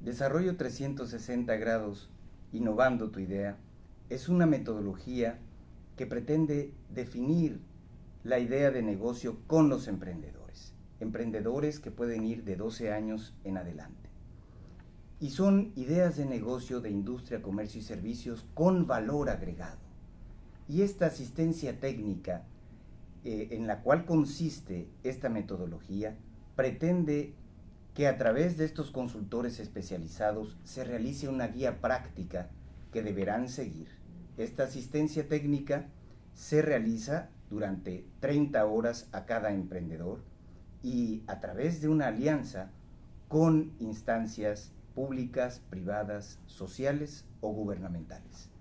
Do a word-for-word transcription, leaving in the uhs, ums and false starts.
Desarrollo trescientos sesenta grados, innovando tu idea, es una metodología que pretende definir la idea de negocio con los emprendedores, emprendedores que pueden ir de doce años en adelante. Y son ideas de negocio de industria, comercio y servicios con valor agregado. Y esta asistencia técnica eh, en la cual consiste esta metodología pretende que a través de estos consultores especializados se realice una guía práctica que deberán seguir. Esta asistencia técnica se realiza durante treinta horas a cada emprendedor y a través de una alianza con instancias públicas, privadas, sociales o gubernamentales.